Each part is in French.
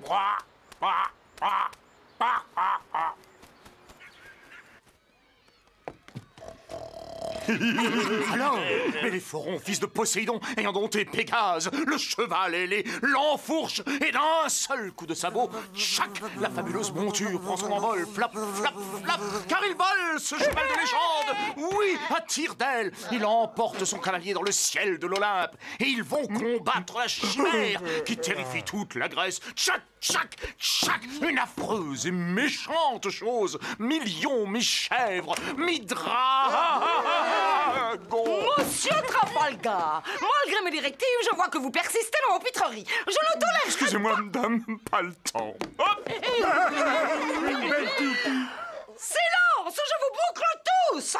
Alors, Belléphon, fils de Poséidon, ayant dompté Pégase, le cheval ailé, l'enfourche, et d'un seul coup de sabot, chac, la fabuleuse monture prend son envol, flap, flap, flap, car il vole, ce cheval de légende. Oui, à tire d'aile, il emporte son cavalier dans le ciel de l'Olympe, et ils vont combattre la chimère qui terrifie toute la Grèce. Tchac, tchac, tchac, une affreuse et méchante chose, mi-lion, mi-chèvre, mi-drap. Monsieur Trafalgar, malgré mes directives, je vois que vous persistez dans vos pitreries. Je ne tolère pas. Excusez-moi, madame, pas le temps. Hop. Silence, je vous boucle tous.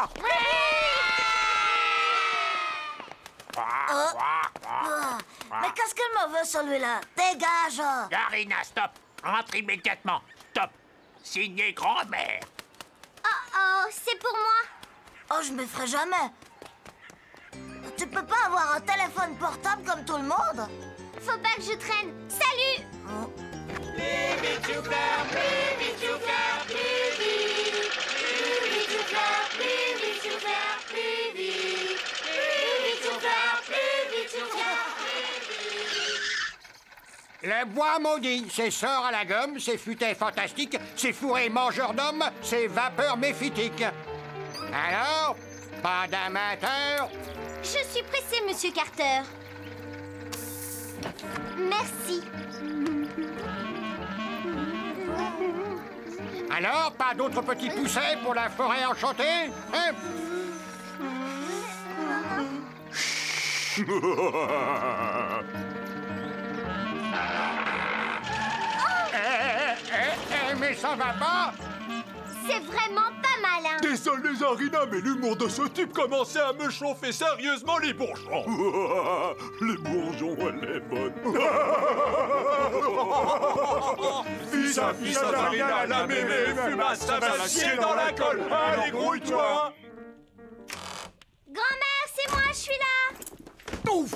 Mais qu'est-ce qu'elle me veut, celui-là? Dégage! Garina, stop. Rentre immédiatement. Stop. Signé grand-mère. Oh, c'est pour moi. Oh, je me ferai jamais. Tu peux pas avoir un téléphone portable comme tout le monde? Faut pas que je traîne. Salut. Plus vite tu pleures, plus vite tu pleures, plus vite. Plus vite tu pleures, plus vite tu pleures, plus vite. Plus vite tu pleures, plus vite tu pleures, plus vite. Le bois maudit, c'est sort à la gomme, c'est futé fantastique, c'est fourré mangeur d'hommes, c'est vapeur méphitique. Alors, pas d'amateur? Je suis pressée, monsieur Carter. Merci. Alors, pas d'autres petits poussets pour la forêt enchantée, hein? Mais ça va pas? C'est vraiment pas malin. Désolé, Zarina, mais l'humour de ce type commençait à me chauffer sérieusement les bourgeons. Les bourgeons, elle est bonne. Fils à Zarina, la mémé, fumasse, ça va chier dans la colle. Allez, grouille-toi. Grand-mère, c'est moi, je suis là. Ouf.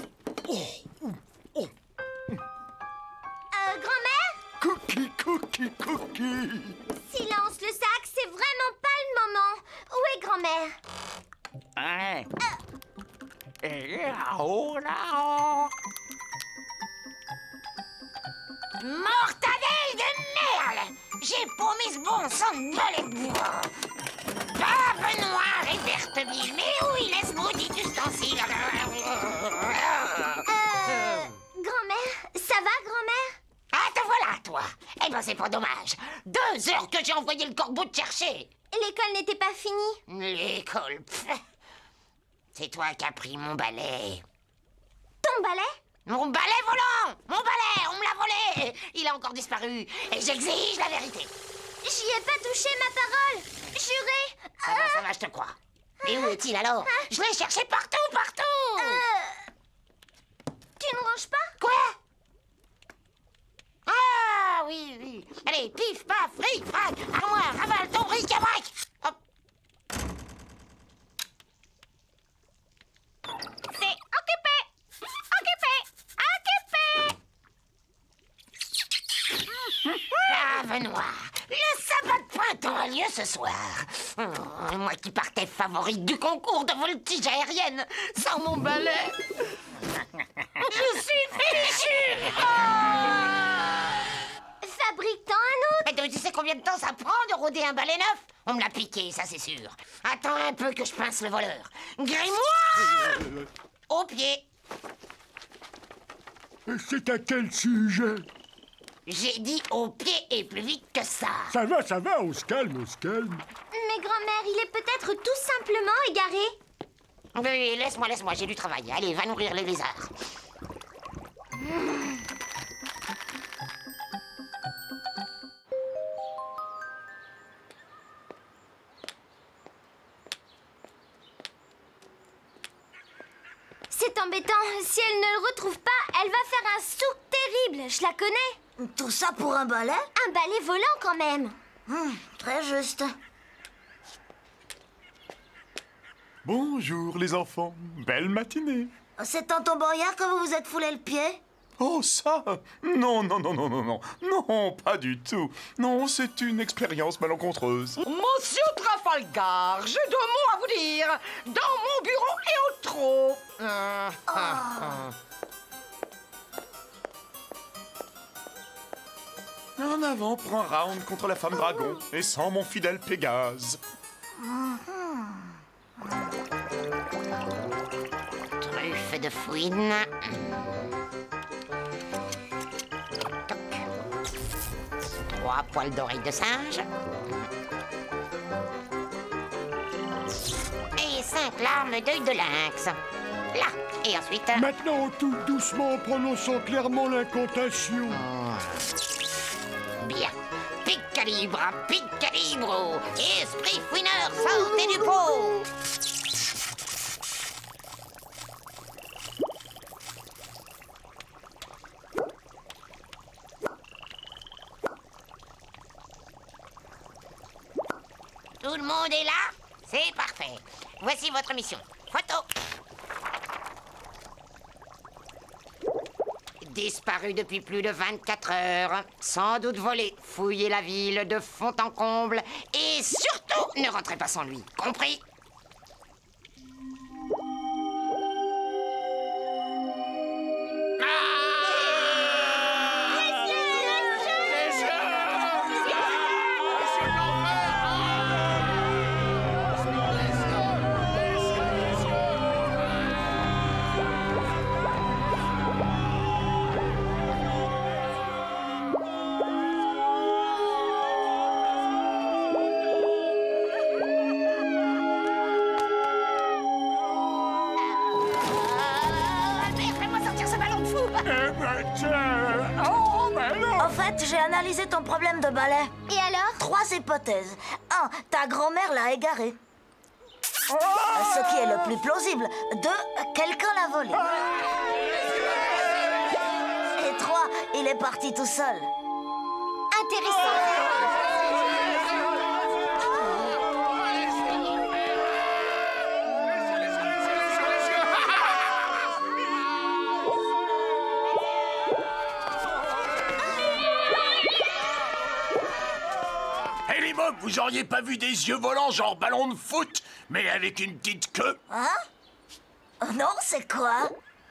Grand-mère? Cookie. Silence, le sac, c'est vraiment pas le moment. Où est grand-mère? Hein? Là-haut, là-haut. Mortadelle de merde! J'ai promis ce bon sang de balai. Barbe noire et verte bille, mais où il est ce maudit ustensile? Grand-mère, ça va, grand-mère? Ah, te voilà, toi! Eh ben, c'est pas dommage. 2 heures que j'ai envoyé le corbeau te chercher. L'école n'était pas finie. L'école, c'est toi qui as pris mon balai. Ton balai? Mon balai volant! Mon balai, on me l'a volé! Il a encore disparu, et j'exige la vérité. J'y ai pas touché, ma parole. Juré. Ça va, je te crois. Mais où est-il alors? Je l'ai cherché partout! Tu ne ranges pas? Quoi? Ah, oui. Allez, pif, paf, fric, frac, armoire, ravale ton bric-à-brac. Hop. C'est occupé. Brave noir, le sabbat de printemps a lieu ce soir. Moi qui partais favorite du concours de voltige aérienne, sans mon balai. Je suis fichu. Fabrique-t'en un autre. Tu sais combien de temps ça prend de rôder un balai neuf? On me l'a piqué, ça c'est sûr. Attends un peu que je pince le voleur. Grimoire! Au pied. C'est à quel sujet? J'ai dit au pied et plus vite que ça. Ça va, on se calme. Mais grand-mère, il est peut-être tout simplement égaré. Oui, laisse-moi, j'ai du travail. Allez, va nourrir les lézards. C'est embêtant. Si elle ne le retrouve pas, elle va faire un souk terrible. Je la connais. Tout ça pour un balai? Un balai volant quand même. Très juste. Bonjour les enfants, belle matinée. C'est en tombant hier que vous vous êtes foulé le pied? Oh, ça? Non, non, non, non, non, non. Non, pas du tout. Non, c'est une expérience malencontreuse. Monsieur Trafalgar, j'ai 2 mots à vous dire. Dans mon bureau et au trot. En avant pour un round contre la femme dragon, et sans mon fidèle Pégase. Truffe de fouine. Toc. 3 poils d'oreilles de singe. Et 5 larmes d'œil de lynx. Là. Et ensuite... Maintenant, tout doucement, en prononçant clairement l'incantation. Bien. Pic-calibre, pic-calibre. Esprit fouineur, sortez du pot. Tout le monde est là? C'est parfait. Voici votre mission. Photo. Disparu depuis plus de 24 heures. Sans doute volé. Fouillez la ville de fond en comble. Et surtout, ne rentrez pas sans lui. Compris? En fait, j'ai analysé ton problème de balai. Et alors? 3 hypothèses. 1. Ta grand-mère l'a égaré. Ce qui est le plus plausible. 2. Quelqu'un l'a volé. Et 3. Il est parti tout seul. Intéressant. Et les mobs, vous auriez pas vu des yeux volants genre ballon de foot, mais avec une petite queue? Hein? Oh non, c'est quoi?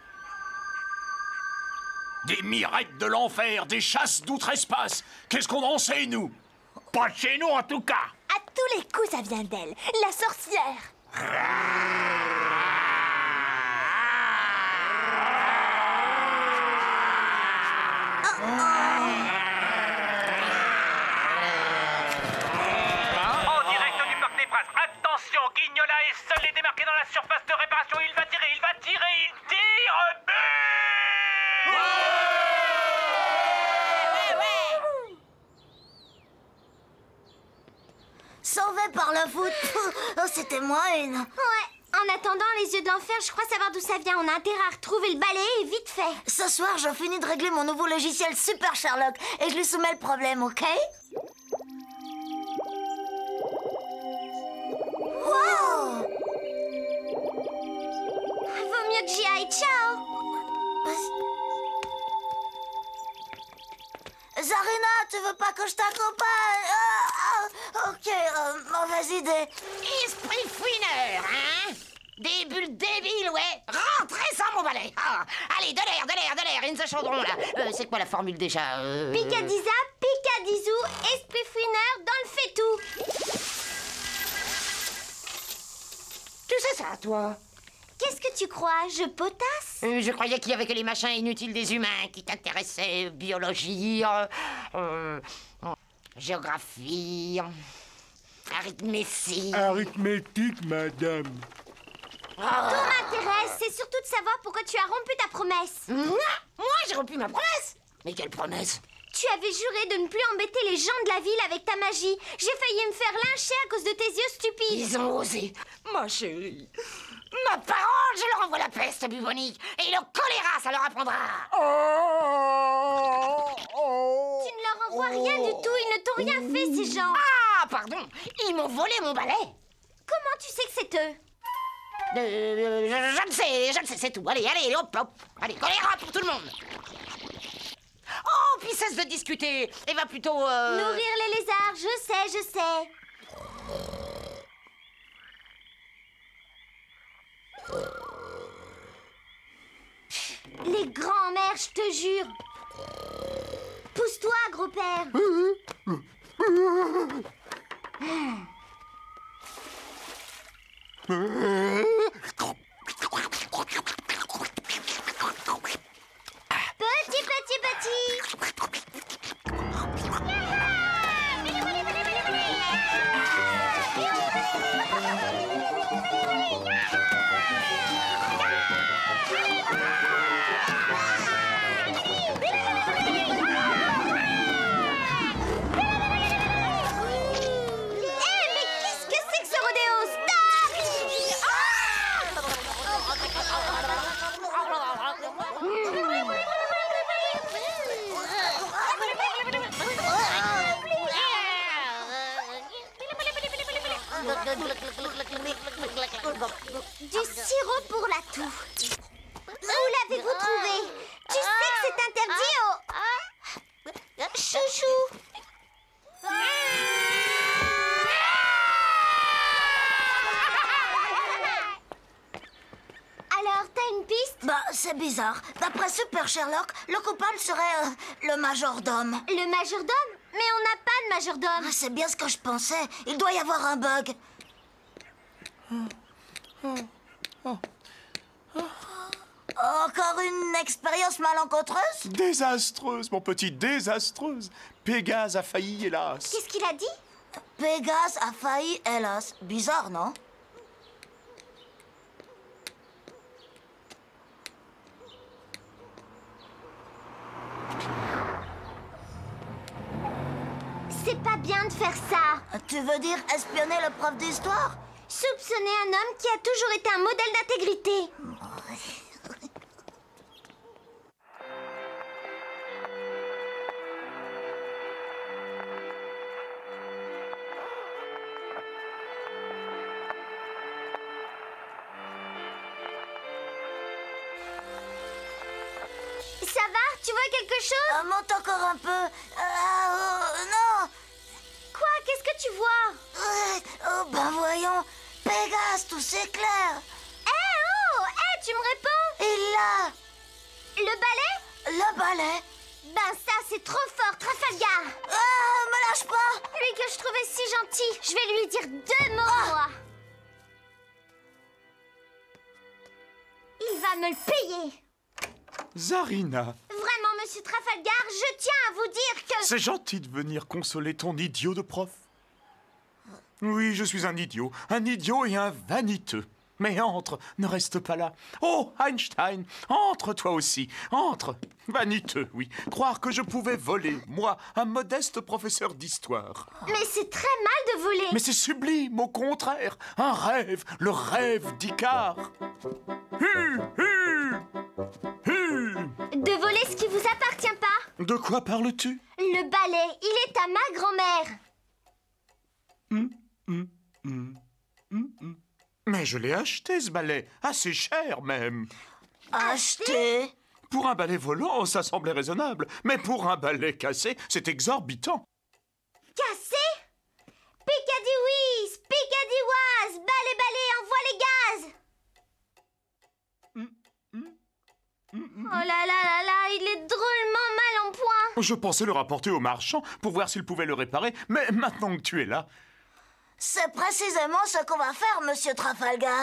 Des mirettes de l'enfer, des chasses d'outre-espace. Qu'est-ce qu'on en sait, nous? Pas de chez nous, en tout cas. À tous les coups, ça vient d'elle. La sorcière. En direct du Parc des Princes. Attention, Guignola est seul et démarqué dans la surface de réparation. Il va tirer, il tire. But! Sauvé par le foot. Oh, c'était moi une. Ouais. En attendant, les yeux de l'enfer, je crois savoir d'où ça vient. On a intérêt à retrouver le balai et vite fait. Ce soir, je finis de régler mon nouveau logiciel Super Sherlock et je lui soumets le problème, ok? Wow! Vaut mieux que j'y aille. Ciao. Zarina, tu veux pas que je t'accompagne? Ok, mauvaise idée. Esprit fouineur, hein? Des bulles débiles, ouais. Rentrez sans mon balai. Ah, allez, de l'air, in the chaudron, là. C'est quoi la formule déjà? Picadisa, picadizou, esprit fouineur dans le fait-tout. Tu sais ça, toi? Qu'est-ce que tu crois? Je potasse? Je croyais qu'il y avait que les machins inutiles des humains qui t'intéressaient. Biologie, géographie, arithmétique. Arithmétique, madame. Tout m'intéresse, c'est surtout de savoir pourquoi tu as rompu ta promesse. Moi, j'ai rompu ma promesse. Mais quelle promesse? Tu avais juré de ne plus embêter les gens de la ville avec ta magie. J'ai failli me faire lyncher à cause de tes yeux stupides. Ils ont osé. Ma chérie. Ma parole, je leur envoie la peste bubonique. Et le choléra, ça leur apprendra. Tu ne leur envoies rien du tout, ils ne t'ont rien fait, ces gens. Ah, pardon. Ils m'ont volé mon balai. Comment tu sais que c'est eux? Je ne sais, c'est tout. Allez, hop. Allez, choléra pour tout le monde. puis cesse de discuter et va plutôt... Nourrir les lézards, je sais. Les grands-mères, je te jure. Pousse-toi, gros-père. Petit. Du sirop pour la toux. Où l'avez-vous trouvé? Tu sais que c'est interdit au... Chouchou. Alors, t'as une piste? Bah, c'est bizarre. D'après Super Sherlock, le coupable serait le majordome. Le majordome? Mais on n'a pas de majordome. Ah, c'est bien ce que je pensais. Il doit y avoir un bug. Encore une expérience malencontreuse? Désastreuse, mon petit, désastreuse. Pégase a failli, hélas. Qu'est-ce qu'il a dit? Pégase a failli, hélas. Bizarre, non? C'est pas bien de faire ça. Tu veux dire espionner le prof d'histoire? Soupçonner un homme qui a toujours été un modèle d'intégrité. Ça va? Tu vois quelque chose? Monte encore un peu. Non. Quoi? Qu'est-ce que tu vois? Ben voyons. Pégase, tout s'éclaire. Tu me réponds? Il l'a. Le balai? Le balai. Ben ça, c'est trop fort, Trafalgar. Me lâche pas. Lui que je trouvais si gentil. Je vais lui dire 2 mots, moi. Il va me le payer. Zarina, Vraiment, monsieur Trafalgar, je tiens à vous dire que... c'est gentil de venir consoler ton idiot de prof. Oui, je suis un idiot et un vaniteux. Mais entre, ne reste pas là. Oh, Einstein, entre toi aussi, entre. Vaniteux, oui. Croire que je pouvais voler, moi, un modeste professeur d'histoire. Mais c'est très mal de voler. Mais c'est sublime, au contraire. Un rêve, le rêve d'Icare. De voler ce qui vous appartient pas. De quoi parles-tu? Le balai, il est à ma grand-mère. Mais je l'ai acheté, ce balai. Assez cher, même. Acheter? Pour un balai volant, ça semblait raisonnable. Mais pour un balai cassé, c'est exorbitant. Cassé? Picadie-whiz, Picadie-waz, balai, envoie les gaz. Oh là là là là, il est drôlement mal en point. Je pensais le rapporter au marchand pour voir s'il pouvait le réparer, mais maintenant que tu es là... C'est précisément ce qu'on va faire, monsieur Trafalgar.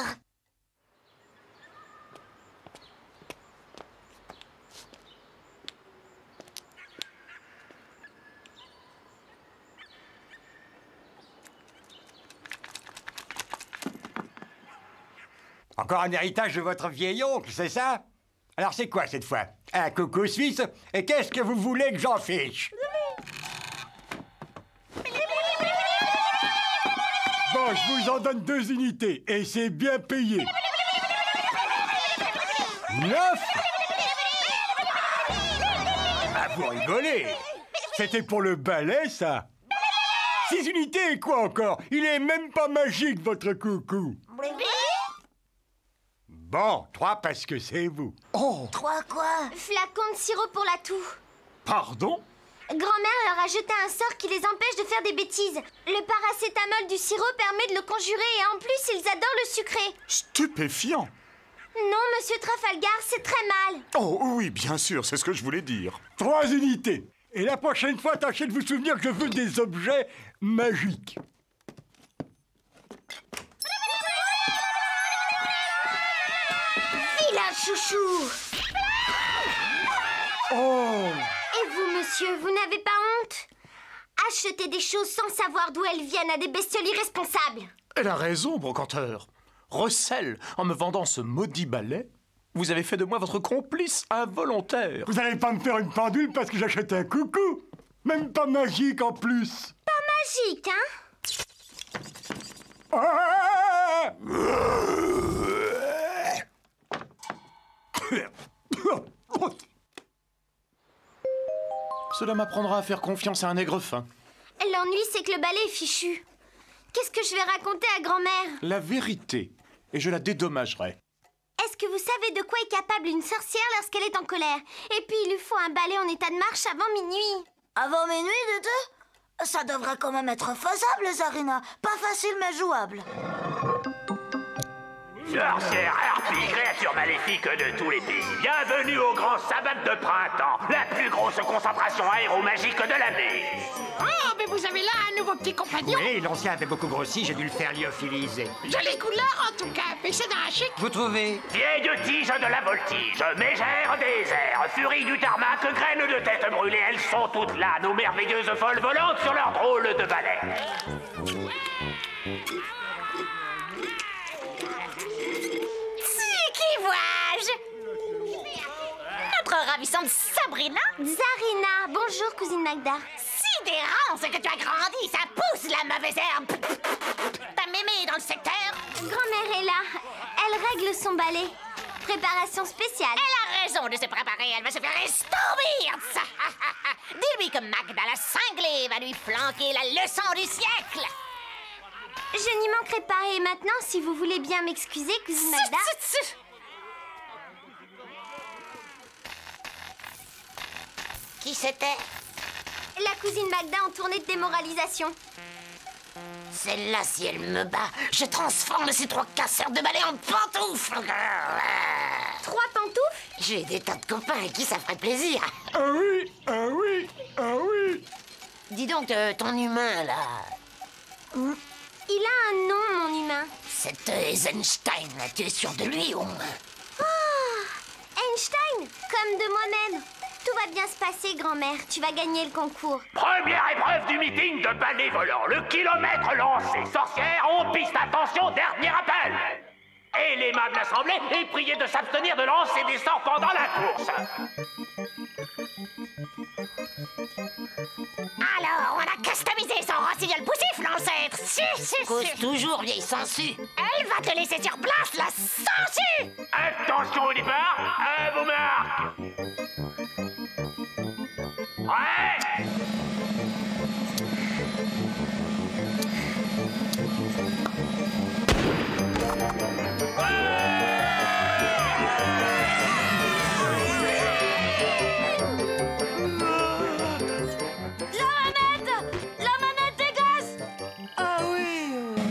Encore un héritage de votre vieil oncle, c'est ça? Alors c'est quoi cette fois? Un coucou suisse? Et qu'est-ce que vous voulez que j'en fiche? Bon, je vous en donne 2 unités, et c'est bien payé. 9? Ah, vous rigolez! C'était pour le balai, ça? 6 unités et quoi encore? Il est même pas magique, votre coucou. Bon, 3 parce que c'est vous. Oh! 3 quoi? Flacon de sirop pour la toux. Pardon? Grand-mère leur a jeté un sort qui les empêche de faire des bêtises. Le paracétamol du sirop permet de le conjurer et en plus, ils adorent le sucré. Stupéfiant. Non, monsieur Trafalgar, c'est très mal. Oh oui, bien sûr, c'est ce que je voulais dire. 3 unités. Et la prochaine fois, tâchez de vous souvenir que je veux des objets magiques. Vilain chouchou! Oh! Et vous, monsieur, vous n'avez pas honte? Acheter des choses sans savoir d'où elles viennent à des bestioles irresponsables. Elle a raison, brocanteur. Recel, en me vendant ce maudit balai, vous avez fait de moi votre complice involontaire. Vous n'allez pas me faire une pendule parce que j'achète un coucou. Même pas magique en plus. Pas magique, hein? Ah! Cela m'apprendra à faire confiance à un nègre fin. L'ennui, c'est que le balai est fichu. Qu'est-ce que je vais raconter à grand-mère? La vérité, et je la dédommagerai. Est-ce que vous savez de quoi est capable une sorcière lorsqu'elle est en colère? Et puis, il lui faut un balai en état de marche avant minuit. Avant minuit, de deux? Ça devrait quand même être faisable, Zarina. Pas facile, mais jouable. Sorcière, harpie, créature maléfique de tous les pays, bienvenue au grand sabbat de printemps, la plus grosse concentration aéromagique de l'année. Oh, mais vous avez là un nouveau petit compagnon. Oui, l'ancien avait beaucoup grossi, j'ai dû le faire lyophiliser. Jolie couleur, en tout cas, mais c'est d'un chic. Vous trouvez? Pied de tige de la voltige, mégère des airs, furie du tarmac, graines de tête brûlée, elles sont toutes là, nos merveilleuses folles volantes sur leur drôle de balai. Qui vois-je? Notre ravissante Sabrina? Zarina, bonjour, cousine Magda. Sidérant, c'est que tu as grandi, ça pousse la mauvaise herbe. Ta mémé dans le secteur? Grand-mère est là. Elle règle son balai. Préparation spéciale. Elle a raison de se préparer, elle va se faire estomber. Dis-lui que Magda la cinglée va lui flanquer la leçon du siècle. Je n'y manquerai pas. Et maintenant, si vous voulez bien m'excuser, cousine Magda... Qui c'était? La cousine Magda en tournée de démoralisation. Celle-là, si elle me bat, je transforme ces 3 casseurs de balai en pantoufles. 3 pantoufles? J'ai des tas de copains à qui ça ferait plaisir. Ah oui, ah oui, ah oui. Dis donc, ton humain, là... Il a un nom, mon humain. Cet Eisenstein, tu es sûr de lui, au moins? Oh, Einstein, comme de moi-même. Tout va bien se passer, grand-mère. Tu vas gagner le concours. Première épreuve du meeting de balai volant, le kilomètre lancé. Sorcière, on piste, attention, dernier appel. Et l'aimable assemblée est priée de s'abstenir de lancer des sorts pendant la course. Alors, on a customisé son rossignol poussif, l'ancêtre. Cause toujours, vieille sangsue. Elle va te laisser sur place, la sangsue. Attention au départ, à vos marques. Ouais. La manette des gaz! Ah oui!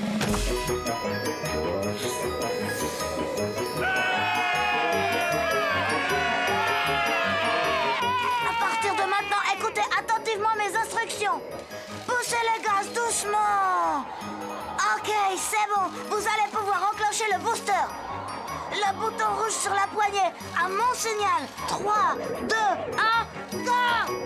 À partir de maintenant, écoutez attentivement mes instructions. Poussez les gaz doucement. Ok, c'est bon. Vous allez pouvoir enclencher le booster. Le bouton rouge sur la poignée. À mon signal. 3, 2, 1, go!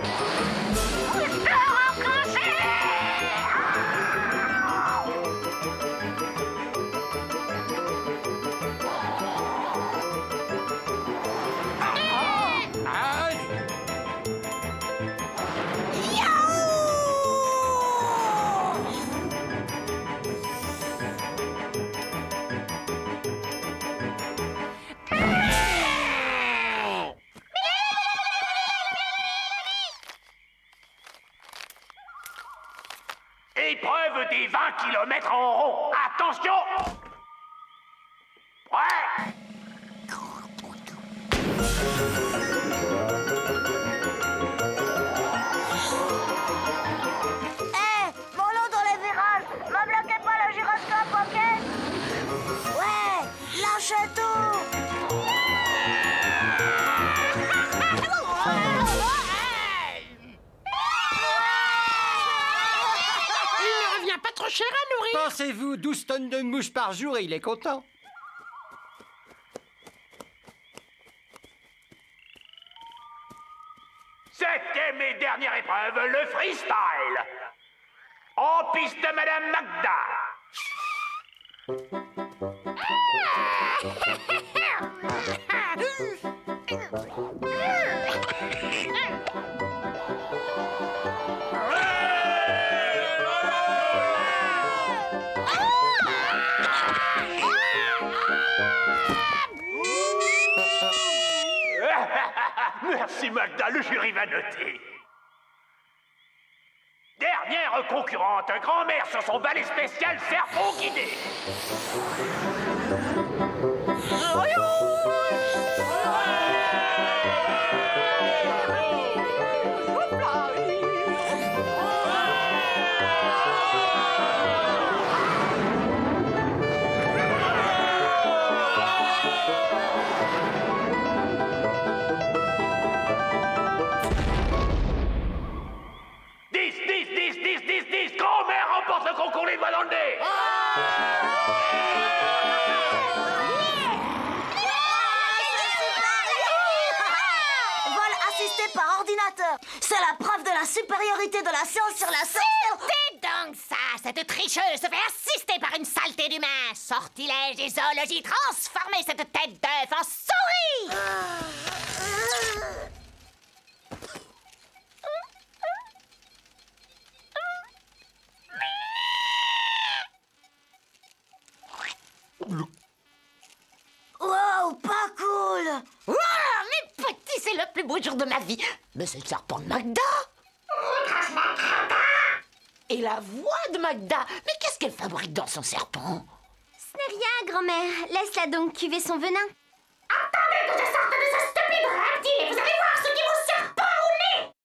Épreuve des 20 km en rond. Attention. Ouais. Pensez-vous 12 tonnes de mouches par jour et il est content. 7e et dernière épreuve, le freestyle. En piste de Madame Magda. Merci Magda, le jury va noter. Dernière concurrente, grand-mère sur son balai spécial serpent guidé. Grand-mère remporte le concours les doigts dans le nez. Vol assisté par ordinateur. C'est la preuve de la supériorité de la science sur la sorcière. C'était donc ça, cette tricheuse se fait assister par une saleté d'humain. Sortilège et zoologie, transformer cette tête d'œuf en souris. Wow, pas cool. Wow, mes petits, c'est le plus beau jour de ma vie. Mais c'est le serpent de Magda. Et la voix de Magda. Mais qu'est-ce qu'elle fabrique dans son serpent? Ce n'est rien, grand-mère. Laisse-la donc cuver son venin. Attendez que je sorte de ce stupide reptile et vous allez